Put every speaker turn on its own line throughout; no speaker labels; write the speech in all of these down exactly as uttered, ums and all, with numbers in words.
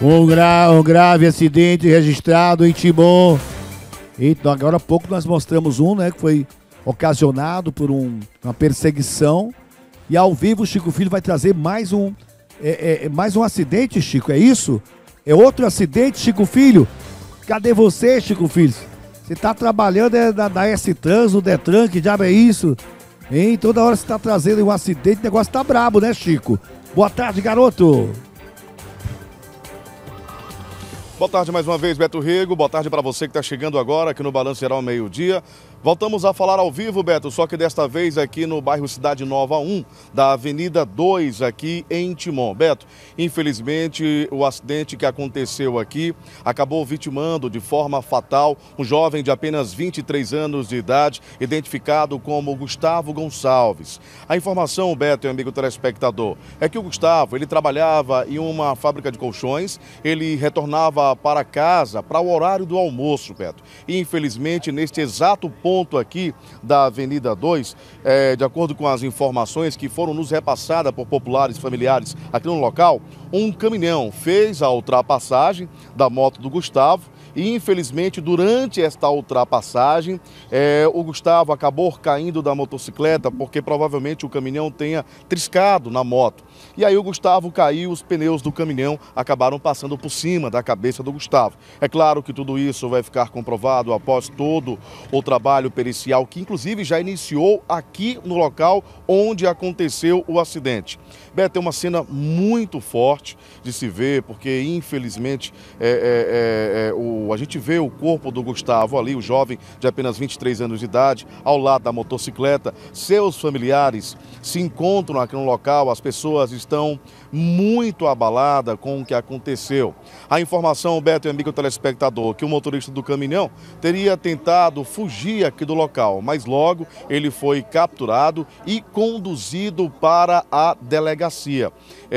Um, gra um grave acidente registrado em Timon. Então, agora há pouco nós mostramos um, né, que foi ocasionado por um, uma perseguição. E ao vivo o Chico Filho vai trazer mais um, é, é, mais um acidente, Chico, é isso? É outro acidente, Chico Filho? Cadê você, Chico Filho? Você tá trabalhando é, na, na S-Trans, no Detran, que diabo é isso? Hein? Toda hora você tá trazendo um acidente, o negócio tá brabo, né, Chico? Boa tarde, garoto!
Boa tarde mais uma vez, Beto Rego. Boa tarde para você que está chegando agora aqui no Balanço Geral meio-dia. Voltamos a falar ao vivo, Beto, só que desta vez aqui no bairro Cidade Nova um, da Avenida dois, aqui em Timon. Beto, infelizmente o acidente que aconteceu aqui acabou vitimando de forma fatal um jovem de apenas vinte e três anos de idade, identificado como Gustavo Gonçalves. A informação, Beto e amigo telespectador, é que o Gustavo, ele trabalhava em uma fábrica de colchões, ele retornava para casa para o horário do almoço, Beto. E infelizmente, neste exato ponto aqui da Avenida dois, é, de acordo com as informações que foram nos repassadas por populares familiares aqui no local, um caminhão fez a ultrapassagem da moto do Gustavo e, infelizmente, durante esta ultrapassagem, é, o Gustavo acabou caindo da motocicleta porque provavelmente o caminhão tenha triscado na moto. E aí o Gustavo caiu, os pneus do caminhão acabaram passando por cima da cabeça do Gustavo. É claro que tudo isso vai ficar comprovado após todo o trabalho pericial, que inclusive já iniciou aqui no local onde aconteceu o acidente. Beto, é uma cena muito forte de se ver, porque infelizmente é, é, é, é, o, a gente vê o corpo do Gustavo ali, o jovem de apenas vinte e três anos de idade, ao lado da motocicleta. Seus familiares se encontram aqui no local, as pessoas estão muito abaladas com o que aconteceu. A informação, Beto e amigo telespectador, que o motorista do caminhão teria tentado fugir aqui do local, mas logo ele foi capturado e conduzido para a delegacia.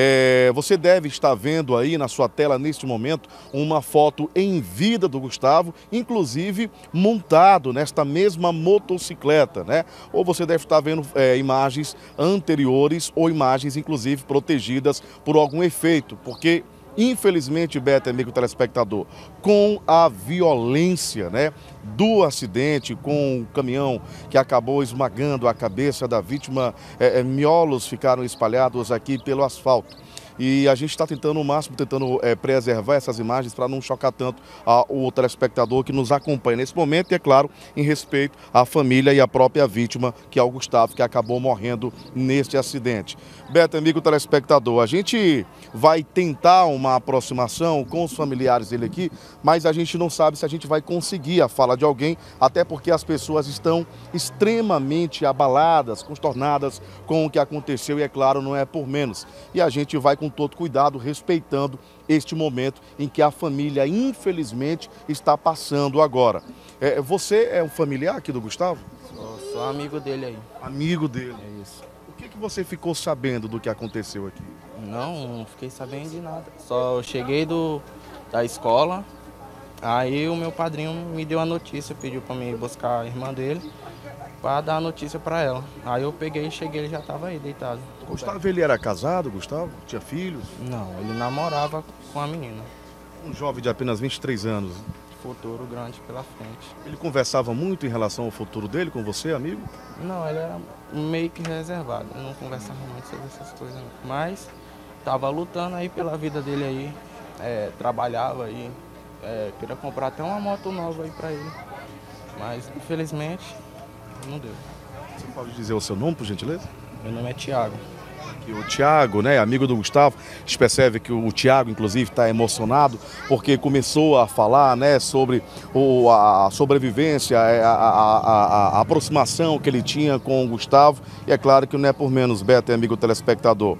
É, você deve estar vendo aí na sua tela neste momento uma foto em vida do Gustavo, inclusive montado nesta mesma motocicleta, né? Ou você deve estar vendo é, imagens anteriores ou imagens inclusive protegidas por algum efeito, porque infelizmente, Beto, amigo telespectador, com a violência, né, do acidente, com o caminhão que acabou esmagando a cabeça da vítima, é, é, miolos ficaram espalhados aqui pelo asfalto. E a gente está tentando o máximo, tentando é, preservar essas imagens para não chocar tanto a, o telespectador que nos acompanha nesse momento e, é claro, em respeito à família e à própria vítima, que é o Gustavo, que acabou morrendo neste acidente. Beto, amigo telespectador, a gente vai tentar uma aproximação com os familiares dele aqui, mas a gente não sabe se a gente vai conseguir a fala de alguém, até porque as pessoas estão extremamente abaladas, contornadas com o que aconteceu e, é claro, não é por menos. E a gente vai com todo cuidado, respeitando este momento em que a família, infelizmente, está passando agora. É, você é um familiar aqui do Gustavo?
Sou, sou amigo dele aí.
Amigo dele?
É isso.
O que, que você ficou sabendo do que aconteceu aqui?
Não, não fiquei sabendo de nada. Só cheguei do, da escola, aí o meu padrinho me deu a notícia, pediu para mim buscar a irmã dele, para dar a notícia para ela. Aí eu peguei e cheguei, ele já estava aí deitado.
Gustavo, ele era casado, Gustavo? Tinha filhos?
Não, ele namorava com a menina.
Um jovem de apenas vinte e três anos.
Futuro grande pela frente.
Ele conversava muito em relação ao futuro dele com você, amigo?
Não, ele era meio que reservado, não conversava muito sobre essas coisas não. Mas estava lutando aí pela vida dele aí, é, trabalhava aí, é, queria comprar até uma moto nova aí para ele. Mas infelizmente não deu.
Você pode dizer o seu nome, por gentileza?
Meu nome é Thiago.
Aqui, o Thiago, né, amigo do Gustavo, a gente percebe que o Thiago, inclusive, está emocionado porque começou a falar, né, sobre o, a sobrevivência, a, a, a, a aproximação que ele tinha com o Gustavo. E é claro que não é por menos, Beto, amigo telespectador.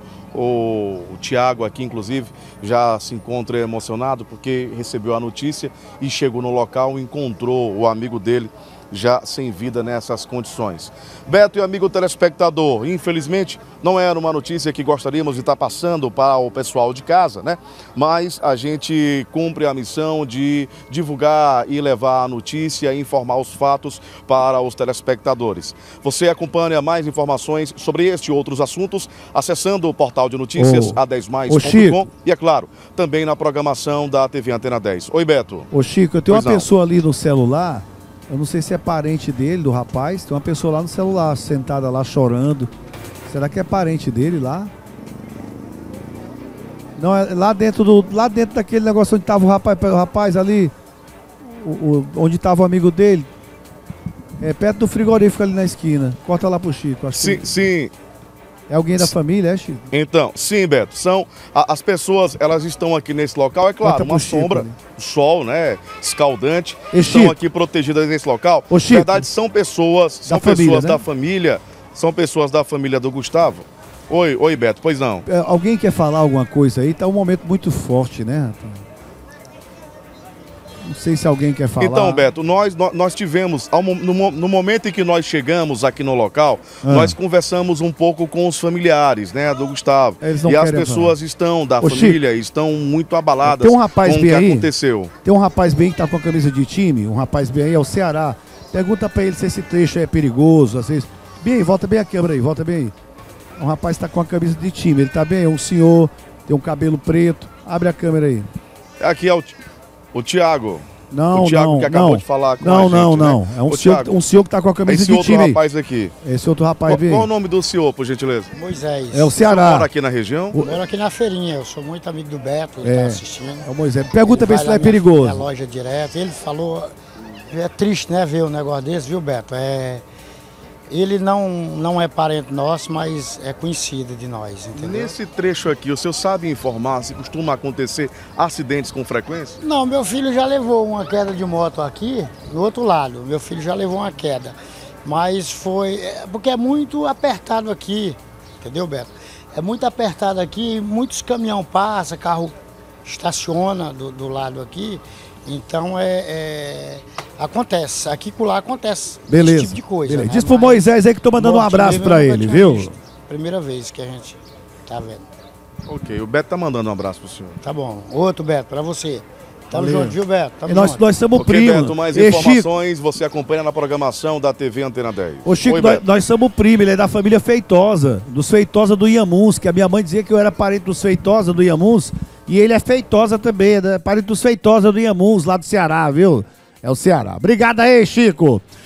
O, o Thiago aqui, inclusive, já se encontra emocionado porque recebeu a notícia e chegou no local e encontrou o amigo dele já sem vida nessas condições. Beto e amigo telespectador, infelizmente não era uma notícia que gostaríamos de estar passando para o pessoal de casa, né? Mas a gente cumpre a missão de divulgar e levar a notícia e informar os fatos para os telespectadores. Você acompanha mais informações sobre este e outros assuntos acessando o portal de notícias
Ô,
a dez mais
ô,
ponto com
Chico.
e, é claro, também na programação da T V Antena dez. Oi, Beto.
Ô Chico, eu tenho
Pois
uma
não.
pessoa ali no celular, eu não sei se é parente dele, do rapaz, tem uma pessoa lá no celular, sentada lá chorando. Será que é parente dele lá? Não, é lá dentro do, lá dentro daquele negócio onde tava o rapaz, o rapaz ali, o, o- onde tava o amigo dele, é perto do frigorífico ali na esquina. Corta lá pro Chico. Acho
Sim,
que
sim.
é alguém da família, é, Chico?
Então, sim, Beto, são a- as pessoas, elas estão aqui nesse local, é claro,
Bota pro
uma
Chico
sombra,
ali.
sol, né, escaldante,
Ô,
estão
Chico.
aqui protegidas nesse local.
Ô,
Na
Chico.
verdade, são pessoas, são
família,
pessoas
né?
da família, são pessoas da família do Gustavo. Oi, oi, Beto, pois não.
É, alguém quer falar alguma coisa aí? Tá um momento muito forte, né, rapaz? Não sei se alguém quer falar.
Então, Beto, nós, nó- nós tivemos, ao mo- no, mo- no momento em que nós chegamos aqui no local,
Ah.
nós conversamos um pouco com os familiares, né, do Gustavo.
Eles não
E as
querem
pessoas estão, da
Ô,
família, estão muito abaladas
Tem um rapaz
com o
bem
que
aí?
aconteceu.
Tem um rapaz bem que tá com a camisa de time, um rapaz bem aí, é o Ceará. Pergunta pra ele se esse trecho é perigoso, às vezes. Bem, volta bem a câmera aí, volta bem aí. Um rapaz tá com a camisa de time, ele tá bem, é um senhor, tem um cabelo preto. Abre a câmera aí.
Aqui é o, Ti- o Tiago.
Não,
O Thiago
não,
que acabou
não.
de falar com
não,
a gente,
não,
né?
não. É um
Ô,
senhor,
Thiago,
um senhor que tá com a camisa
esse
de
outro
time aí.
rapaz aqui.
Esse outro rapaz
Qual,
bem.
qual o nome do senhor, por gentileza?
Moisés.
É o
Mora
Ceará.
aqui na região?
O-
Moro aqui na feirinha, eu sou muito amigo do Beto, ele
É.
tá assistindo.
É o Moisés. Pergunta
Ele
bem
vai
se não
lá
é
na minha-
perigoso.
minha loja direto. Ele falou, é triste, né, ver um negócio desse, viu, Beto? É, ele não, não é parente nosso, mas é conhecido de nós, entendeu?
Nesse trecho aqui, o senhor sabe informar se costuma acontecer acidentes com frequência?
Não, meu filho já levou uma queda de moto aqui, do outro lado. Meu filho já levou uma queda. Mas foi. É, porque é muito apertado aqui, entendeu, Beto? É muito apertado aqui, muitos caminhão passam, carro estaciona do, do lado aqui. Então é, é- acontece. Aqui por lá acontece
Beleza.
esse tipo de coisa.
Beleza.
né?
Diz pro
Mas
Moisés aí que tô mandando um
morte
abraço
mesmo
pra
eu nunca
ele,
tinha
viu?
visto. Primeira vez que a gente tá vendo.
Ok, o Beto tá mandando um abraço pro senhor.
Tá bom. Outro, Beto, pra você. Tamo
Valeu.
junto, viu, Beto? Tamo
E nós,
junto.
nós somos
Ok,
primos.
Beto, mais
Ei, Chico,
informações você acompanha na programação da T V Antena dez.
Ô Chico,
Oi,
nós,
Beto.
nós somos primos, ele é da família Feitosa, dos Feitosa do Iamuns, que a minha mãe dizia que eu era parente dos Feitosa do Iamuns, e ele é Feitosa também, é da- parente dos Feitosa do Iamuns, lá do Ceará, viu? É o Ceará. Obrigado aí, Chico.